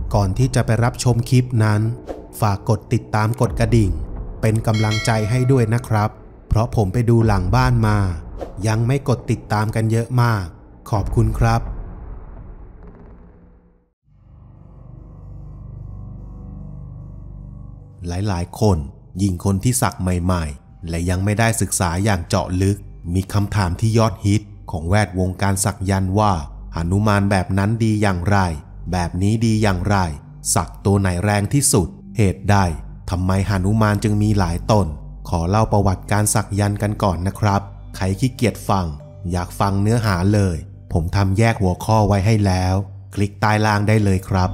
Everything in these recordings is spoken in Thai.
ก่อนที่จะไปรับชมคลิปนั้นฝากกดติดตามกดกระดิ่งเป็นกำลังใจให้ด้วยนะครับเพราะผมไปดูหลังบ้านมายังไม่กดติดตามกันเยอะมากขอบคุณครับหลายๆคนยิ่งคนที่สักใหม่ๆและยังไม่ได้ศึกษาอย่างเจาะลึกมีคำถามที่ยอดฮิตของแวดวงการสักยันต์ว่าหนุมานแบบนั้นดีอย่างไรแบบนี้ดีอย่างไรสักตัวไหนแรงที่สุดเหตุใดทำไมหนุมานจึงมีหลายตนขอเล่าประวัติการสักยันต์กันก่อนนะครับใครขี้เกียจฟังอยากฟังเนื้อหาเลยผมทำแยกหัวข้อไว้ให้แล้วคลิกใต้ล่างได้เลยครับ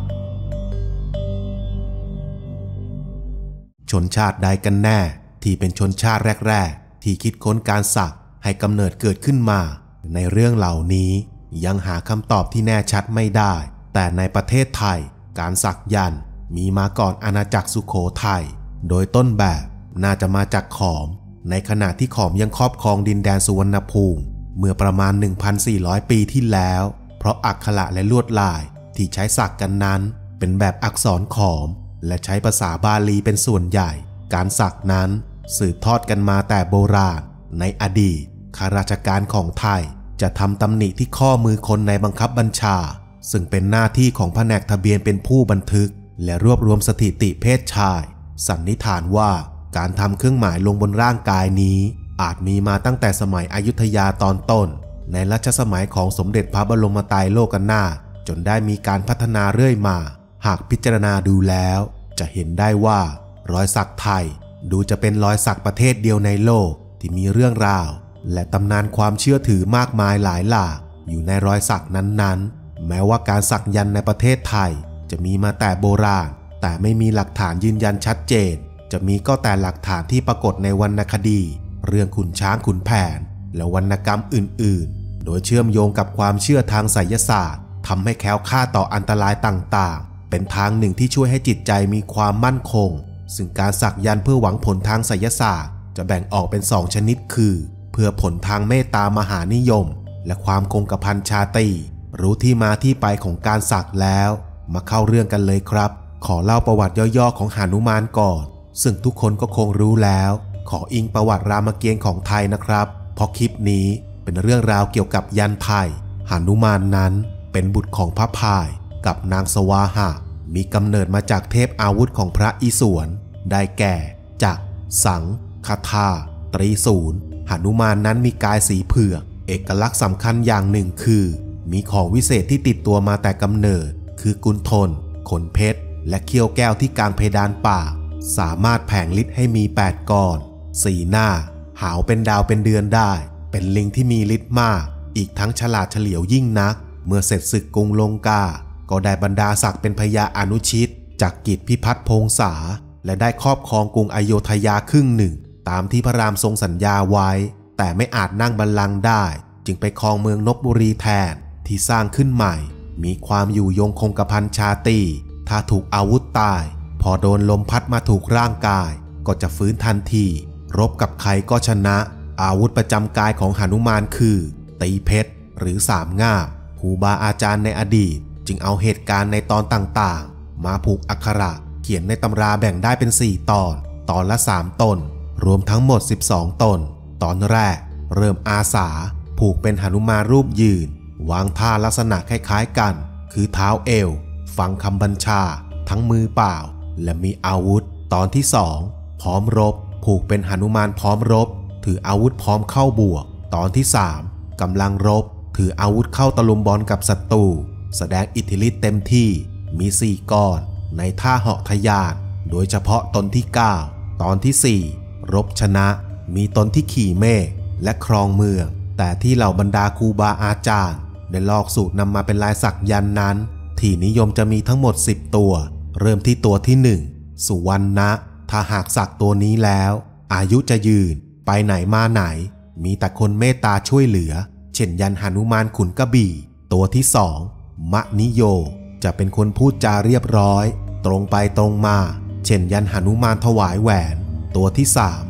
ชนชาติใดกันแน่ที่เป็นชนชาติแรกๆที่คิดค้นการสักให้กำเนิดเกิดขึ้นมาในเรื่องเหล่านี้ยังหาคำตอบที่แน่ชัดไม่ได้แต่ในประเทศไทยการสักยันต์มีมาก่อนอาณาจักรสุโขทัยโดยต้นแบบน่าจะมาจากขอมในขณะที่ขอมยังครอบครองดินแดนสุวรรณภูมิเมื่อประมาณ 1,400 ปีที่แล้วเพราะอักขระและลวดลายที่ใช้สักกันนั้นเป็นแบบอักษรขอมและใช้ภาษาบาลีเป็นส่วนใหญ่การสักนั้นสืบทอดกันมาแต่โบราณในอดีตข้าราชการของไทยจะทำตำหนิที่ข้อมือคนในบังคับบัญชาซึ่งเป็นหน้าที่ของแผนกทะเบียนเป็นผู้บันทึกและรวบรวมสถิติเพศชายสันนิษฐานว่าการทำเครื่องหมายลงบนร่างกายนี้อาจมีมาตั้งแต่สมัยอยุธยาตอนต้นในรัชสมัยของสมเด็จพระบรมไตรโลกนาถจนได้มีการพัฒนาเรื่อยมาหากพิจารณาดูแล้วจะเห็นได้ว่ารอยสักไทยดูจะเป็นรอยสักประเทศเดียวในโลกที่มีเรื่องราวและตำนานความเชื่อถือมากมายหลายหลากอยู่ในรอยสักนั้นๆแม้ว่าการสักยันต์ในประเทศไทยจะมีมาแต่โบราณแต่ไม่มีหลักฐานยืนยันชัดเจนจะมีก็แต่หลักฐานที่ปรากฏในวรรณคดีเรื่องขุนช้างขุนแผนและวรรณกรรมอื่นๆโดยเชื่อมโยงกับความเชื่อทางไสยศาสตร์ทำให้แคล้วคลาดต่ออันตรายต่างๆเป็นทางหนึ่งที่ช่วยให้จิตใจมีความมั่นคงซึ่งการสักยันต์เพื่อหวังผลทางไสยศาสตร์จะแบ่งออกเป็น2ชนิดคือเพื่อผลทางเมตตามหานิยมและความคงกระพันชาตรีรู้ที่มาที่ไปของการสักแล้วมาเข้าเรื่องกันเลยครับขอเล่าประวัติย่อๆของหนุมานก่อนซึ่งทุกคนก็คงรู้แล้วขออิงประวัติรามเกียรติ์ของไทยนะครับเพราะคลิปนี้เป็นเรื่องราวเกี่ยวกับยันต์ไทยหนุมานนั้นเป็นบุตรของพระพายกับนางสวาหะมีกำเนิดมาจากเทพอาวุธของพระอิศวรได้แก่จักรสังคทาตรีศูนย์หนุมานนั้นมีกายสีเผือกเอกลักษณ์สำคัญอย่างหนึ่งคือมีของวิเศษที่ติดตัวมาแต่กำเนิดคือกุณฑลขนเพชรและเขี้ยวแก้วที่กลางเพดานปากสามารถแผงฤทธิ์ให้มี8ก้อน4หน้าหาวเป็นดาวเป็นเดือนได้เป็นลิงที่มีฤทธิ์มากอีกทั้งฉลาดเฉลียวยิ่งนักเมื่อเสร็จศึกกรุงลงกาก็ได้บรรดาศักดิ์เป็นพญาอนุชิตจักรกิจพิพัฒน์พงษาและได้ครอบครองกรุงอโยธยาครึ่งหนึ่งตามที่พระรามทรงสัญญาไว้แต่ไม่อาจนั่งบัลลังก์ได้จึงไปครองเมืองนพบุรีแทนที่สร้างขึ้นใหม่มีความอยู่ยงคงกระพันชาตรีถ้าถูกอาวุธตายพอโดนลมพัดมาถูกร่างกายก็จะฟื้นทันทีรบกับใครก็ชนะอาวุธประจำกายของหนุมานคือตีเพชรหรือสามง่ามครูบาอาจารย์ในอดีตจึงเอาเหตุการณ์ในตอนต่างๆมาผูกอักขระเขียนในตำราแบ่งได้เป็น4ตอนละ3ต้นรวมทั้งหมด12ต้นตอนแรกเริ่มอาสาผูกเป็นหนุมานรูปยืนวางท่าลักษณะคล้ายๆกันคือเท้าเอวฟังคำบัญชาทั้งมือเปล่าและมีอาวุธตอนที่2พร้อมรบผูกเป็นหนุมานพร้อมรบถืออาวุธพร้อมเข้าบวกตอนที่3กำลังรบถืออาวุธเข้าตะลุมบอลกับศัตรูแสดงอิทธิฤทธิ์เต็มที่มี4ก้อนในท่าเหาะทะยานโดยเฉพาะตนที่9ตอนที่4รบชนะมีตนที่ขี่เมฆและครองเมืองแต่ที่เหล่าบรรดาครูบาอาจารย์ได้ลอกสูตรนำมาเป็นลายสักยันต์นั้นที่นิยมจะมีทั้งหมด10ตัวเริ่มที่ตัวที่1สุวรรณะถ้าหากสักตัวนี้แล้วอายุจะยืนไปไหนมาไหนมีแต่คนเมตตาช่วยเหลือเช่นยันหนุมานขุนกระบี่ตัวที่2มะนิโยจะเป็นคนพูดจาเรียบร้อยตรงไปตรงมาเช่นยันหนุมานถวายแหวนตัวที่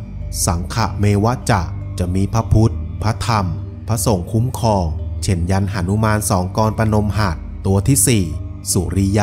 3สังฆเมวะจะมีพระพุทธพระธรรมพระสงฆ์คุ้มครองเช่นยันหนุมาน2 กรประนมหัตถ์ตัวที่4สุริยะ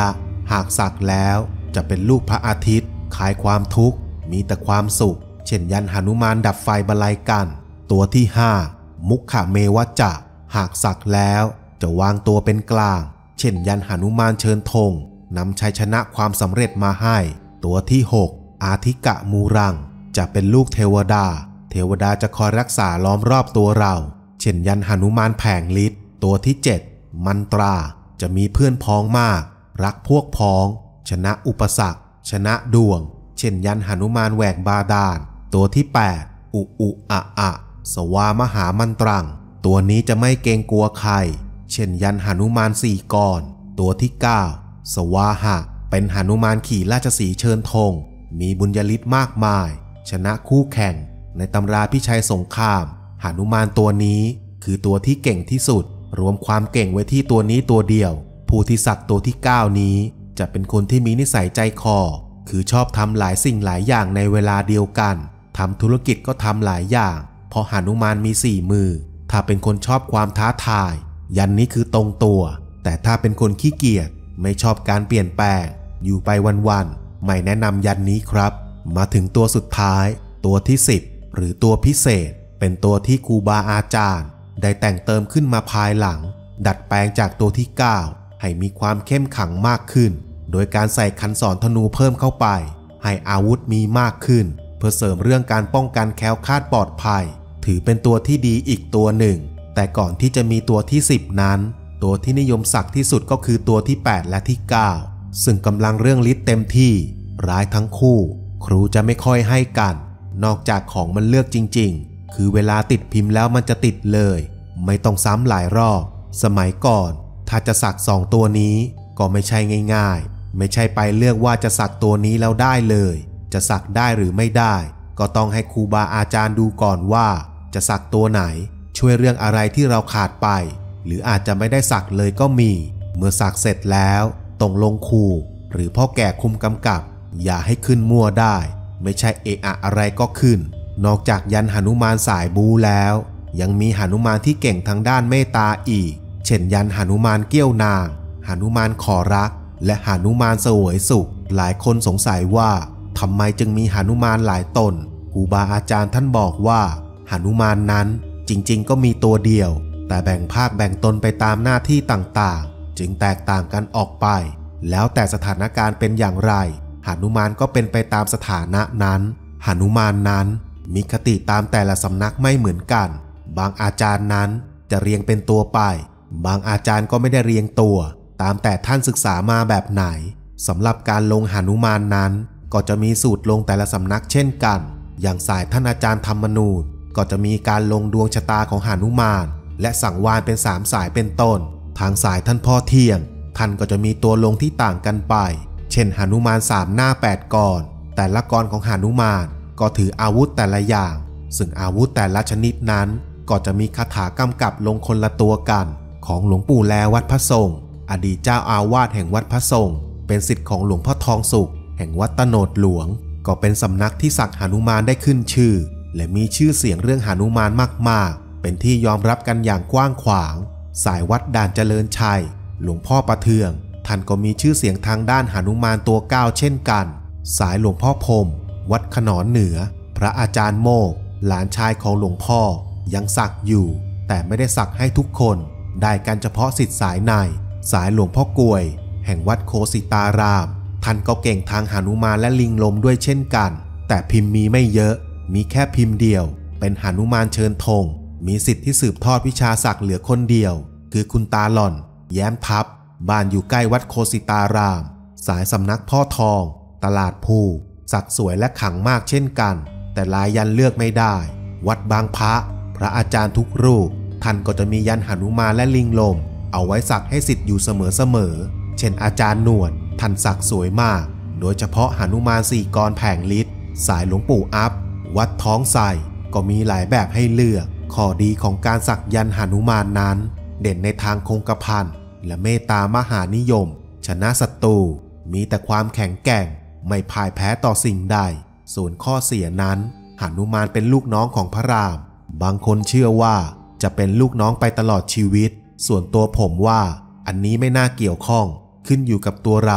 หากสักแล้วจะเป็นรูปพระอาทิตย์คลายความทุกข์มีแต่ความสุขเช่นยันหนุมานดับไฟบรรลัยกันตัวที่5มุขเมวัจจะหากสักแล้วจะวางตัวเป็นกลางเช่นยันหนุมานเชิญธงนำชัยชนะความสำเร็จมาให้ตัวที่6อาทิกะมูรังจะเป็นลูกเทวดาจะคอยรักษาล้อมรอบตัวเราเช่นยันหนุมานแผงฤทธิ์ตัวที่7มันตราจะมีเพื่อนพ้องมากรักพวกพ้องชนะอุปสรรคชนะดวงเช่นยันหนุมานแหวกบาดาลตัวที่8อุอะสวามหามันตรังตัวนี้จะไม่เกรงกลัวใครเช่นยันหนุมาน4กรตัวที่9สวาหะเป็นหนุมานขี่ราชสีห์เชิญธงมีบุญญาฤทธิ์มากมายชนะคู่แข่งในตำราพิชัยสงครามหนุมานตัวนี้คือตัวที่เก่งที่สุดรวมความเก่งไว้ที่ตัวนี้ตัวเดียวผู้ที่สักตัวที่9นี้จะเป็นคนที่มีนิสัยใจคอคือชอบทำหลายสิ่งหลายอย่างในเวลาเดียวกันทำธุรกิจก็ทำหลายอย่างเพราะหนุมานมี4มือถ้าเป็นคนชอบความท้าทายยันนี้คือตรงตัวแต่ถ้าเป็นคนขี้เกียจไม่ชอบการเปลี่ยนแปลงอยู่ไปวันๆไม่แนะนำยันนี้ครับมาถึงตัวสุดท้ายตัวที่10หรือตัวพิเศษเป็นตัวที่ครูบาอาจารย์ได้แต่งเติมขึ้นมาภายหลังดัดแปลงจากตัวที่9ให้มีความเข้มขังมากขึ้นโดยการใส่คันศรธนูเพิ่มเข้าไปให้อาวุธมีมากขึ้นเพื่อเสริมเรื่องการป้องกันแคล้วคลาดปลอดภัยถือเป็นตัวที่ดีอีกตัวหนึ่งแต่ก่อนที่จะมีตัวที่10นั้นตัวที่นิยมสักที่สุดก็คือตัวที่8และที่9ซึ่งกำลังเรื่องฤทธิ์เต็มที่ร้ายทั้งคู่ครูจะไม่ค่อยให้กันนอกจากของมันเลือกจริงๆคือเวลาติดพิมพ์แล้วมันจะติดเลยไม่ต้องซ้ำหลายรอบสมัยก่อนถ้าจะสัก2ตัวนี้ก็ไม่ใช่ง่ายๆไม่ใช่ไปเลือกว่าจะสักตัวนี้แล้วได้เลยจะสักได้หรือไม่ได้ก็ต้องให้ครูบาอาจารย์ดูก่อนว่าจะสักตัวไหนช่วยเรื่องอะไรที่เราขาดไปหรืออาจจะไม่ได้สักเลยก็มีเมื่อสักเสร็จแล้วต้องลงครูหรือพ่อแก่คุมกำกับอย่าให้ขึ้นมั่วได้ไม่ใช่เอะอะอะไรก็ขึ้นนอกจากยันหนุมานสายบูแล้วยังมีหนุมานที่เก่งทางด้านเมตตาอีกเช่นยันหนุมานเกี้ยวนางหนุมานขอรักและหนุมานเสวยสุขหลายคนสงสัยว่าทำไมจึงมีหนุมานหลายตนครูบาอาจารย์ท่านบอกว่าหนุมานนั้นจริงๆก็มีตัวเดียวแต่แบ่งภาคแบ่งตนไปตามหน้าที่ต่างๆจึงแตกต่างกันออกไปแล้วแต่สถานการณ์เป็นอย่างไรหนุมานก็เป็นไปตามสถานะนั้นหนุมานนั้นมีคติตามแต่ละสำนักไม่เหมือนกันบางอาจารย์นั้นจะเรียงเป็นตัวไปบางอาจารย์ก็ไม่ได้เรียงตัวตามแต่ท่านศึกษามาแบบไหนสำหรับการลงหนุมานนั้นก็จะมีสูตรลงแต่ละสำนักเช่นกันอย่างสายท่านอาจารย์ธรรมนูญก็จะมีการลงดวงชะตาของหนุมานและสังวาลเป็น3สายเป็นต้นทางสายท่านพ่อเที่ยงท่านก็จะมีตัวลงที่ต่างกันไปเช่นหนุมาน3หน้า8กรแต่ละกรของหนุมานก็ถืออาวุธแต่ละอย่างซึ่งอาวุธแต่ละชนิดนั้นก็จะมีคาถากำกับลงคนละตัวกันของหลวงปู่แลวัดพระทรงอดีตเจ้าอาวาสแห่งวัดพระทรงเป็นศิษย์ของหลวงพ่อทองสุขแห่งวัดตโนดหลวงก็เป็นสำนักที่สักหนุมานได้ขึ้นชื่อและมีชื่อเสียงเรื่องหนุมานมากๆเป็นที่ยอมรับกันอย่างกว้างขวางสายวัดด่านเจริญชัยหลวงพ่อประเทืองท่านก็มีชื่อเสียงทางด้านหนุมานตัว9เช่นกันสายหลวงพ่อพรหมวัดขนอนเหนือพระอาจารย์โมกหลานชายของหลวงพ่อยังสักอยู่แต่ไม่ได้สักให้ทุกคนได้กันเฉพาะศิษย์สายในสายหลวงพ่อกลวยแห่งวัดโคสิตารามท่านก็เก่งทางหนุมานและลิงลมด้วยเช่นกันแต่พิมพ์มีไม่เยอะมีแค่พิมพ์เดียวเป็นหนุมานเชิญธงมีศิษย์ที่สืบทอดวิชาสักเหลือคนเดียวคือคุณตาหล่อนแย้มทับบ้านอยู่ใกล้วัดโคสิตารามสายสำนักพ่อทองตลาดภูสักสวยและขลังมากเช่นกันแต่ลายยันเลือกไม่ได้วัดบางพระอาจารย์ทุกรูปท่านก็จะมียันหนุมานและลิงลมเอาไว้สักให้ศิษย์อยู่เสมอเช่นอาจารย์หนวดท่านสักสวยมากโดยเฉพาะหนุมาน4กรแผงฤทธิ์สายหลวงปู่อัพวัดท้องไทรก็มีหลายแบบให้เลือกข้อดีของการสักยันหนุมานนั้นเด่นในทางคงกระพันและเมตตามหานิยมชนะศัตรูมีแต่ความแข็งแกร่งไม่พ่ายแพ้ต่อสิ่งใดส่วนข้อเสียนั้นหนุมานเป็นลูกน้องของพระรามบางคนเชื่อว่าจะเป็นลูกน้องไปตลอดชีวิตส่วนตัวผมว่าอันนี้ไม่น่าเกี่ยวข้องขึ้นอยู่กับตัวเรา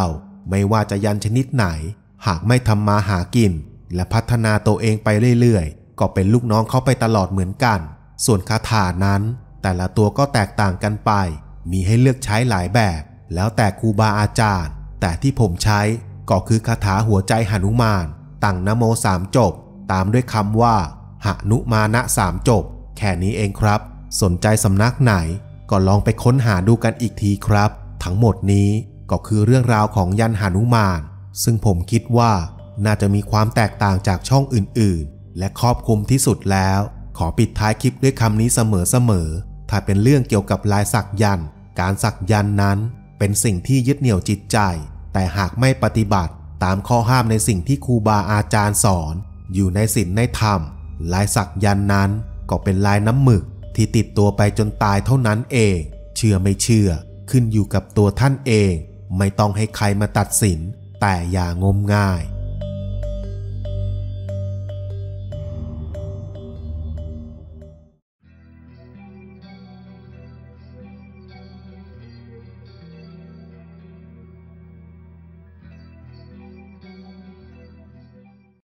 ไม่ว่าจะยันชนิดไหนหากไม่ทำมาหากินและพัฒนาตัวเองไปเรื่อยๆก็เป็นลูกน้องเขาไปตลอดเหมือนกันส่วนคาถานั้นแต่ละตัวก็แตกต่างกันไปมีให้เลือกใช้หลายแบบแล้วแต่ครูบาอาจารย์แต่ที่ผมใช้ก็คือคาถาหัวใจหนุมานตั้งนะโม3 จบตามด้วยคำว่าหนุมานะ3 จบแค่นี้เองครับสนใจสำนักไหนก็ลองไปค้นหาดูกันอีกทีครับทั้งหมดนี้ก็คือเรื่องราวของยันหนุมานซึ่งผมคิดว่าน่าจะมีความแตกต่างจากช่องอื่นๆและครอบคลุมที่สุดแล้วขอปิดท้ายคลิปด้วยคำนี้เสมอๆถ้าเป็นเรื่องเกี่ยวกับลายสักยันต์การสักยันต์นั้นเป็นสิ่งที่ยึดเหนี่ยวจิตใจแต่หากไม่ปฏิบัติตามข้อห้ามในสิ่งที่ครูบาอาจารย์สอนอยู่ในศีลในธรรมลายสักยันต์นั้นก็เป็นลายน้ำหมึกที่ติดตัวไปจนตายเท่านั้นเองเชื่อไม่เชื่อขึ้นอยู่กับตัวท่านเองไม่ต้องให้ใครมาตัดสินแต่อย่างมงาย